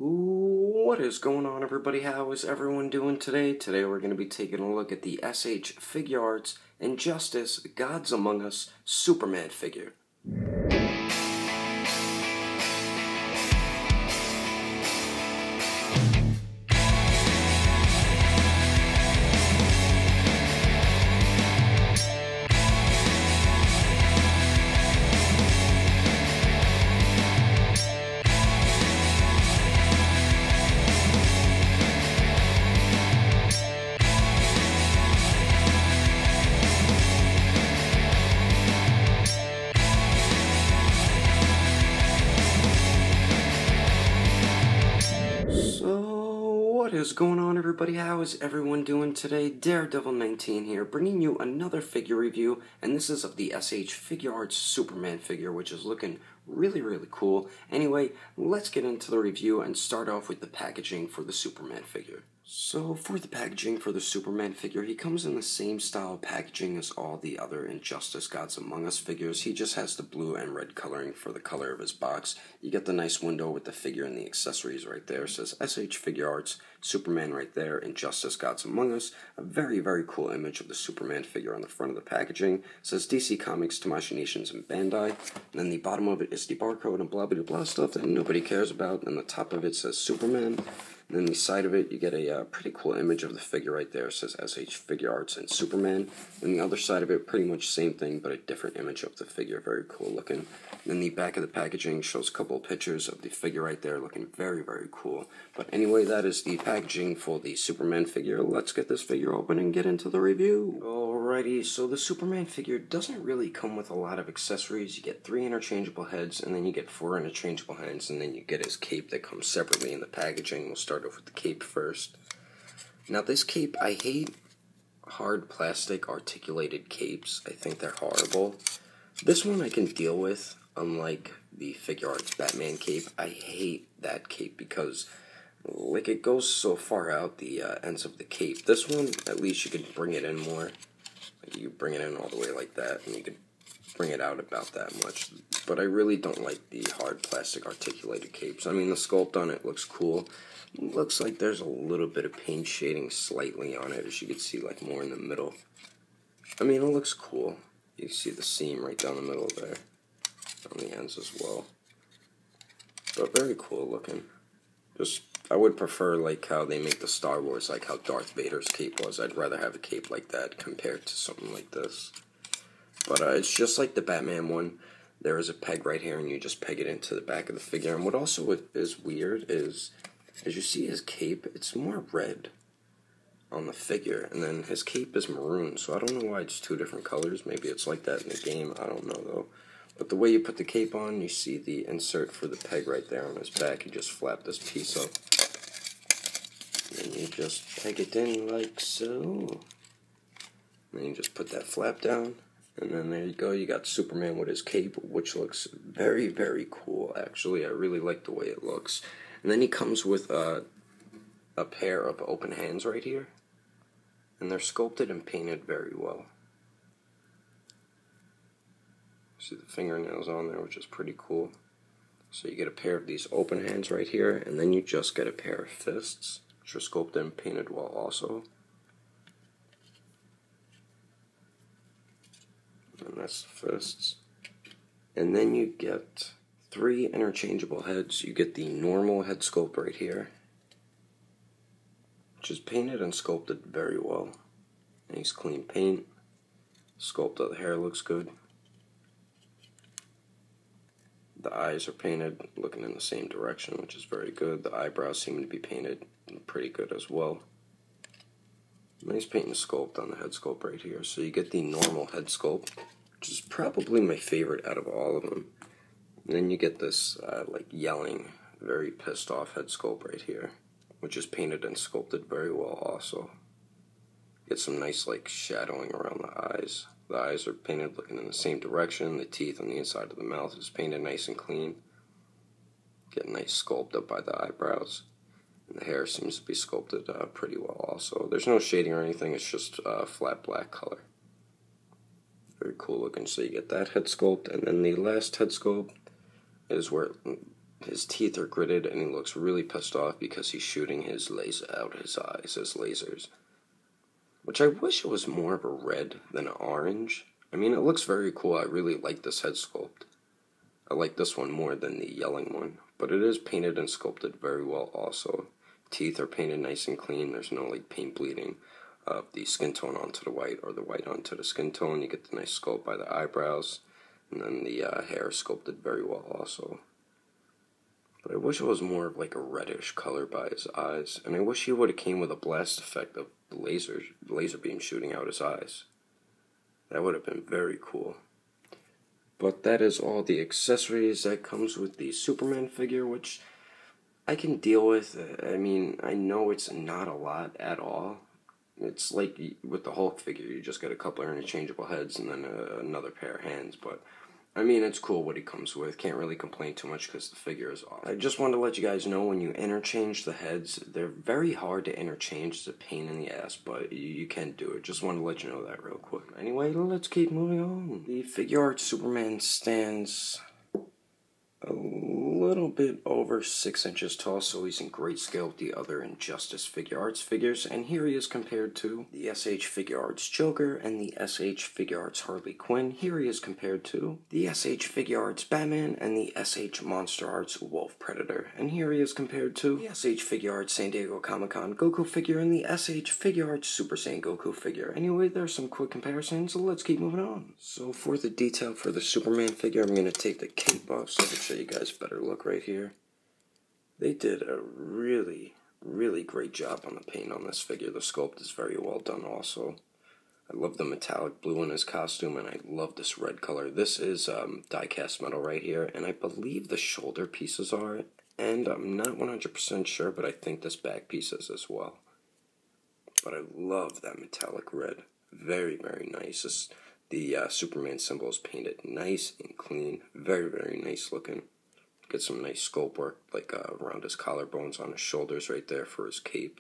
What is going on, everybody? How is everyone doing today? Today we're going to be taking a look at the SH Figuarts Injustice Gods Among Us Superman figure. What is going on, everybody? How is everyone doing today? Daredevil19 here, bringing you another figure review, and this is of the SH Figuarts Superman figure, which is looking really cool. Anyway, let's get into the review and start off with the packaging for the Superman figure. So, for the packaging for the Superman figure, he comes in the same style packaging as all the other Injustice Gods Among Us figures. He just has the blue and red coloring for the color of his box. You get the nice window with the figure and the accessories right there. It says SH Figuarts, Superman right there, Injustice Gods Among Us. A very cool image of the Superman figure on the front of the packaging. It says DC Comics, Tamashii Nations, and Bandai. And then the bottom of it is the barcode and blah stuff that nobody cares about. And the top of it says Superman. And then the side of it, you get a pretty cool image of the figure right there. It says SH Figuarts and Superman. And the other side of it, pretty much same thing, but a different image of the figure. Very cool looking. And then the back of the packaging shows a couple of pictures of the figure right there, looking very cool. But anyway, that is the packaging for the Superman figure. Let's get this figure open and get into the review. Alrighty, so the Superman figure doesn't really come with a lot of accessories. You get 3 interchangeable heads, and then you get 4 interchangeable hands, and then you get his cape that comes separately in the packaging. We'll start off with the cape first. Now this cape, I hate hard plastic articulated capes. I think they're horrible. This one I can deal with, unlike the Figuarts Batman cape. I hate that cape because like it goes so far out the ends of the cape. This one, at least you can bring it in more. Like you bring it in all the way like that, and you can bring it out about that much. But I really don't like the hard plastic articulated capes. I mean, the sculpt on it looks cool. It looks like there's a little bit of paint shading slightly on it, as you can see, like more in the middle. I mean, it looks cool. You can see the seam right down the middle there, on the ends as well. But very cool looking. I would prefer like how they make the Star Wars, like how Darth Vader's cape was. I'd rather have a cape like that compared to something like this. But it's just like the Batman one. There is a peg right here, and you just peg it into the back of the figure. And what also is weird is, as you see his cape, it's more red on the figure, and then his cape is maroon. So I don't know why it's 2 different colors. Maybe it's like that in the game. I don't know though. But the way you put the cape on, you see the insert for the peg right there on his back. You just flap this piece up, and you just peg it in like so. And then you just put that flap down, and then there you go. You got Superman with his cape, which looks very cool. Actually, I really like the way it looks. And then he comes with a pair of open hands right here, and they're sculpted and painted very well. See the fingernails on there, which is pretty cool. So you get a pair of these open hands right here, and then you just get a pair of fists, which are sculpted and painted well also. And that's the fists. And then you get 3 interchangeable heads. You get the normal head sculpt right here, which is painted and sculpted very well. Nice clean paint. Sculpt of the hair looks good. The eyes are painted, looking in the same direction, which is very good. The eyebrows seem to be painted pretty good as well. Nice paint and sculpt on the head sculpt right here. So you get the normal head sculpt, which is probably my favorite out of all of them. And then you get this like yelling, very pissed off head sculpt right here, which is painted and sculpted very well also. Get some nice like shadowing around the eyes. The eyes are painted looking in the same direction. The teeth on the inside of the mouth is painted nice and clean. Get a nice sculpt up by the eyebrows. And the hair seems to be sculpted pretty well also. There's no shading or anything, it's just flat black color. Very cool looking. So you get that head sculpt, and then the last head sculpt is where His teeth are gritted and he looks really pissed off because he's shooting his laser out his eyes, his lasers. Which I wish it was more of a red than an orange. I mean, it looks very cool. I really like this head sculpt. I like this one more than the yelling one. But it is painted and sculpted very well also. Teeth are painted nice and clean. There's no like paint bleeding of the skin tone onto the white or the white onto the skin tone. You get the nice sculpt by the eyebrows. And then the hair is sculpted very well also. But I wish it was more of like a reddish color by his eyes. And I wish he would have came with a blast effect of the laser beam shooting out his eyes. That would have been very cool. But that is all the accessories that comes with the Superman figure, which I can deal with. I mean, I know it's not a lot at all. It's like with the Hulk figure, you just get a couple of interchangeable heads and then another pair of hands, but I mean, it's cool what he comes with. Can't really complain too much because the figure is awesome. I just wanted to let you guys know when you interchange the heads, they're very hard to interchange. It's a pain in the ass, but you can do it. Just wanted to let you know that real quick. Anyway, let's keep moving on. The figure art Superman stands a little bit over 6 inches tall, so he's in great scale with the other Injustice Figure Arts figures, and here he is compared to the SH Figure Arts Joker and the SH Figure Arts Harley Quinn. Here he is compared to the SH Figure Arts Batman and the SH Monster Arts Wolf Predator, and here he is compared to the SH Figure Arts San Diego Comic-Con Goku figure and the SH Figure Arts Super Saiyan Goku figure. Anyway, there's some quick comparisons, so let's keep moving on. So for the detail for the Superman figure, I'm going to take the cape off so I can show you guys a better look right here. They did a really great job on the paint on this figure. The sculpt is very well done also. I love the metallic blue in his costume, and I love this red color. This is die-cast metal right here, and I believe the shoulder pieces are, and I'm not 100% sure, but I think this back piece is as well. But I love that metallic red. Very nice. The Superman symbol is painted nice and clean. Very nice looking. Get some nice sculpt work, like around his collarbones, on his shoulders right there for his cape.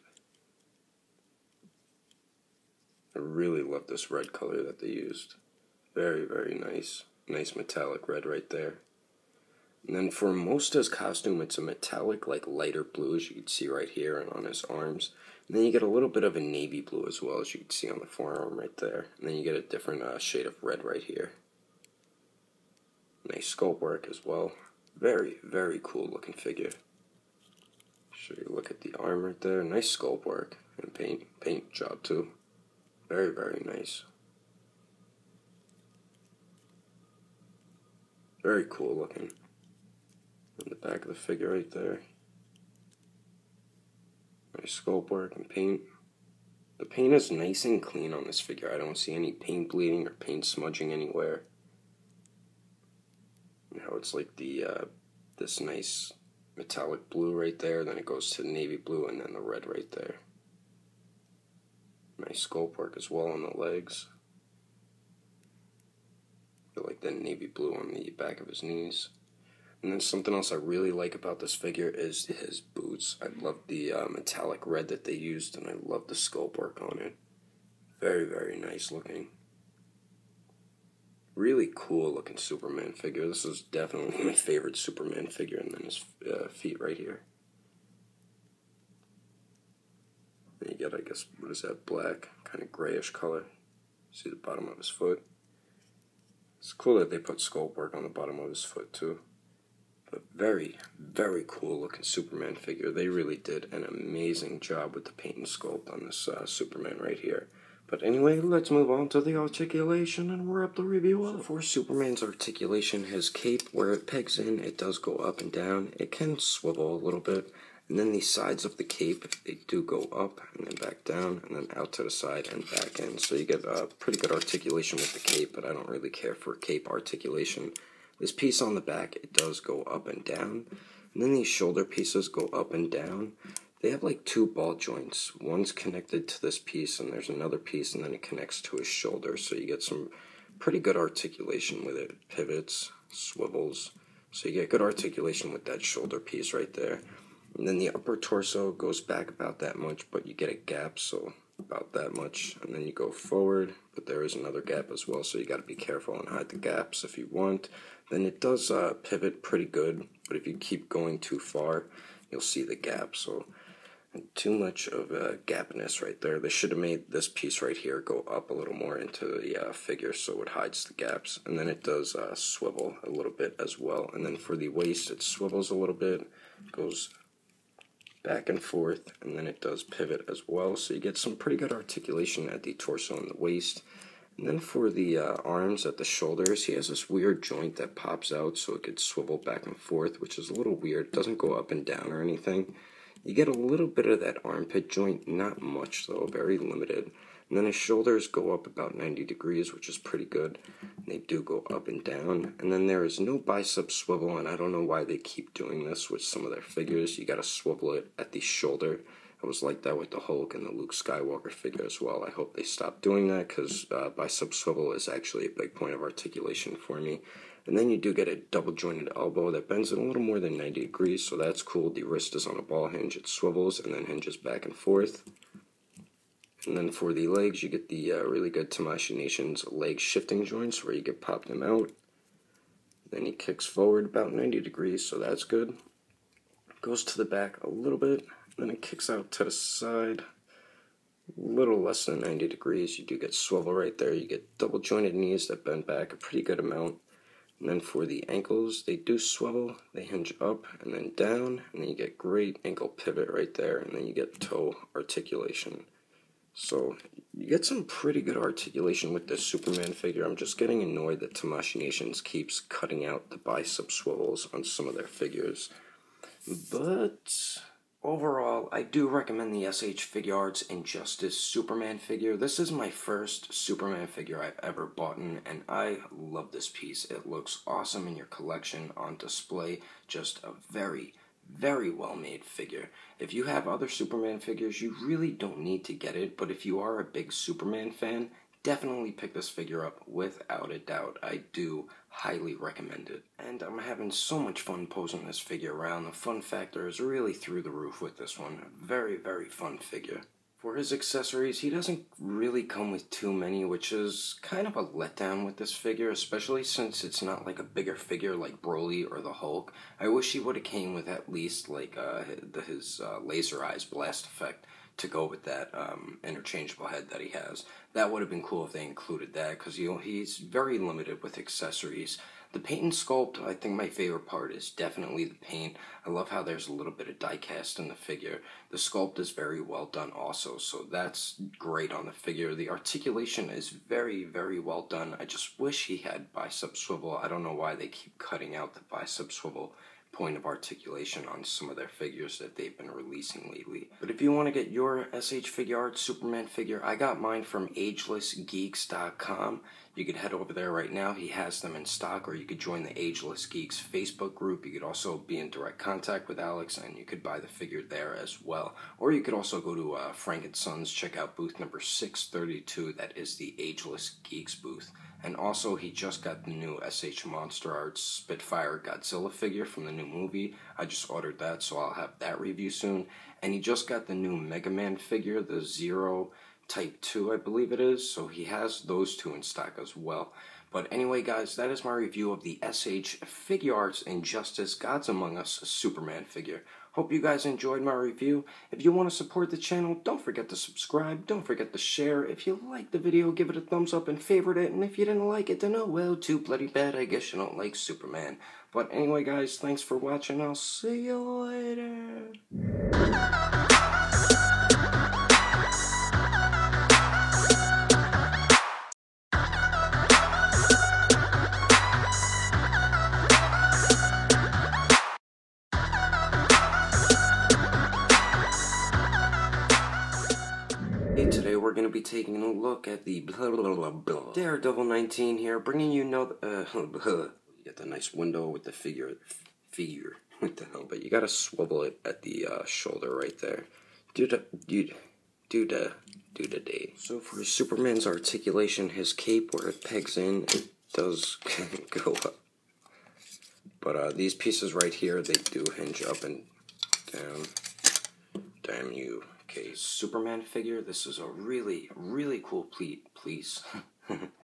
I really love this red color that they used. Very nice. Nice metallic red right there. And then for most of his costume, it's a metallic, like lighter blue, as you can see right here and on his arms. And then you get a little bit of a navy blue as well, as you can see on the forearm right there. And then you get a different shade of red right here. Nice sculpt work as well. Very cool looking figure. Show you a look at the arm right there. Nice sculpt work and paint job too. Very nice. Very cool looking. On the back of the figure right there. Nice sculpt work and paint. The paint is nice and clean on this figure. I don't see any paint bleeding or paint smudging anywhere. How it's like the this nice metallic blue right there, then it goes to the navy blue, and then the red right there. Nice sculpt work as well on the legs. I like that navy blue on the back of his knees. And then something else I really like about this figure is his boots. I love the metallic red that they used, and I love the sculpt work on it. Very nice looking. Really cool looking Superman figure. This is definitely my favorite Superman figure, and then his feet right here. Then you get, I guess, what is that, black, kind of grayish color. See the bottom of his foot. It's cool that they put sculpt work on the bottom of his foot too. But very cool looking Superman figure. They really did an amazing job with the paint and sculpt on this Superman right here. But anyway, let's move on to the articulation and wrap the review up. So for Superman's articulation, his cape, where it pegs in, it does go up and down. It can swivel a little bit. And then the sides of the cape, they do go up and then back down and then out to the side and back in. So you get a pretty good articulation with the cape, but I don't really care for cape articulation. This piece on the back, it does go up and down. And then these shoulder pieces go up and down. They have like two ball joints. One's connected to this piece, and there's another piece, and then it connects to his shoulder. So you get some pretty good articulation with it. Pivots, swivels. So you get good articulation with that shoulder piece right there. And then the upper torso goes back about that much, but you get a gap, so about that much, and then you go forward, but there is another gap as well, so you got to be careful and hide the gaps if you want. Then it does pivot pretty good, but if you keep going too far, you'll see the gap. So too much of a gapness right there. They should have made this piece right here go up a little more into the figure so it hides the gaps. And then it does swivel a little bit as well. And then for the waist, it swivels a little bit, goes back and forth, and then it does pivot as well. So you get some pretty good articulation at the torso and the waist. And then for the arms at the shoulders, he has this weird joint that pops out so it could swivel back and forth, which is a little weird. It doesn't go up and down or anything. You get a little bit of that armpit joint, not much though, very limited. And then his shoulders go up about 90 degrees, which is pretty good. And they do go up and down. And then there is no bicep swivel, and I don't know why they keep doing this with some of their figures. You gotta swivel it at the shoulder. It was like that with the Hulk and the Luke Skywalker figure as well. I hope they stop doing that, because bicep swivel is actually a big point of articulation for me. And then you do get a double jointed elbow that bends in a little more than 90 degrees, so that's cool. The wrist is on a ball hinge, it swivels and then hinges back and forth. And then for the legs, you get the really good Tamashii Nations leg shifting joints where you can pop them out. Then he kicks forward about 90 degrees, so that's good. Goes to the back a little bit, then it kicks out to the side. A little less than 90 degrees. You do get swivel right there. You get double jointed knees that bend back a pretty good amount. And then for the ankles, they do swivel, they hinge up and then down, and then you get great ankle pivot right there, and then you get toe articulation. So you get some pretty good articulation with this Superman figure. I'm just getting annoyed that Tamashii Nations keeps cutting out the bicep swivels on some of their figures. But overall, I do recommend the SH Figuarts Injustice Superman figure. This is my first Superman figure I've ever bought, and I love this piece. It looks awesome in your collection on display. Just a very, very well made figure. If you have other Superman figures, you really don't need to get it, but if you are a big Superman fan, definitely pick this figure up without a doubt. I do highly recommend it. And I'm having so much fun posing this figure around. The fun factor is really through the roof with this one. Very, very fun figure. For his accessories, he doesn't really come with too many, which is kind of a letdown with this figure, especially since it's not like a bigger figure like Broly or the Hulk. I wish he would have came with at least like his laser eyes blast effect to go with that interchangeable head that he has. That would have been cool if they included that, because he's very limited with accessories. The paint and sculpt, I think my favorite part is definitely the paint. I love how there's a little bit of die cast in the figure. The sculpt is very well done also, so that's great on the figure. The articulation is very, very well done. I just wish he had bicep swivel. I don't know why they keep cutting out the bicep swivel point of articulation on some of their figures that they've been releasing lately. But if you want to get your SH Figuarts Superman figure, I got mine from AgelessGeeks.com. You could head over there right now. He has them in stock, or you could join the Ageless Geeks Facebook group. You could also be in direct contact with Alex, and you could buy the figure there as well. Or you could also go to Frank & Sons, check out booth number 632. That is the Ageless Geeks booth. And also, he just got the new SH Monster Arts Spitfire Godzilla figure from the new movie. I just ordered that, so I'll have that review soon. And he just got the new Mega Man figure, the Zero Type 2, I believe it is. So he has those two in stock as well. But anyway, guys, that is my review of the SH Figuarts Injustice Gods Among Us Superman figure. Hope you guys enjoyed my review. If you want to support the channel, don't forget to subscribe. Don't forget to share. If you liked the video, give it a thumbs up and favorite it. And if you didn't like it, then oh well, too bloody bad. I guess you don't like Superman. But anyway, guys, thanks for watching. I'll see you later. Today we're going to be taking a look at the Daredevil 19 here, bringing you you get the nice window with the figure, what the hell, but you gotta swivel it at the shoulder right there. Do the day. So for Superman's articulation, his cape where it pegs in, it does go up. But these pieces right here, they do hinge up and down. Damn you. Okay, Superman figure. This is a really, really cool piece.